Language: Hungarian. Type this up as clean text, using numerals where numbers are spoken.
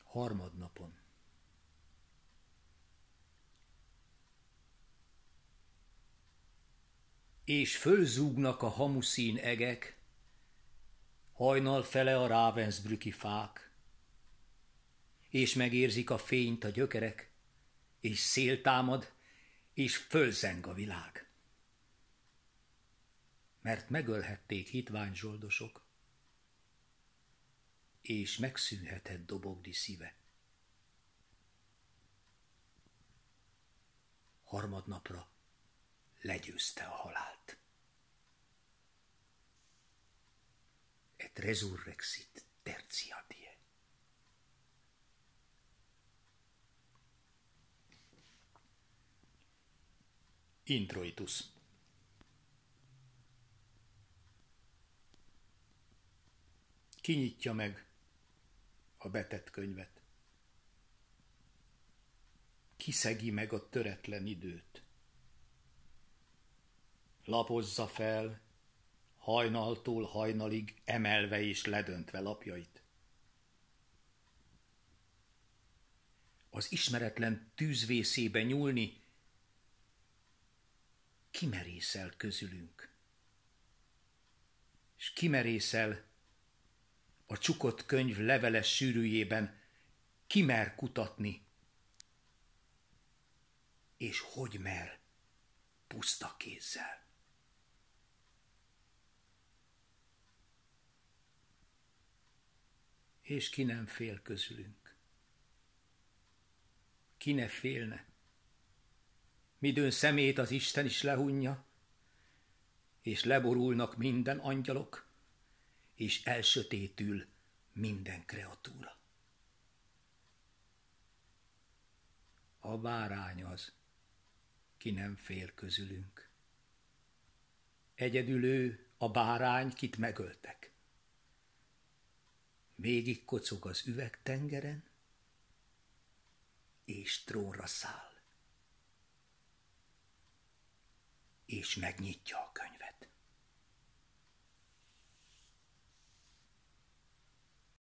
Harmadnapon. És fölzúgnak a hamuszín egek, hajnal fele a Ravensbrücki fák, és megérzik a fényt a gyökerek, és szél támad, és fölzeng a világ. Mert megölhették hitványzsoldosok, és megszűnhetett Dobogdi szíve. Harmadnapra legyőzte a halált. Et resurrexit tertia die. Introitus. Kinyitja meg a betett könyvet. Kiszegi meg a töretlen időt. Lapozza fel, hajnaltól hajnalig emelve és ledöntve lapjait. Az ismeretlen tűzvészébe nyúlni kimerészel közülünk, és kimerészel a csukott könyv leveles sűrűjében, kimer kutatni, és hogy mer puszta kézzel. És ki nem fél közülünk. Ki ne félne, midőn szemét az Isten is lehunja, és leborulnak minden angyalok, és elsötétül minden kreatúra. A bárány az, ki nem fél közülünk. Egyedül ő a bárány, kit megöltek. Végig kocog az üvegtengeren, és trónra száll, és megnyitja a könyvet.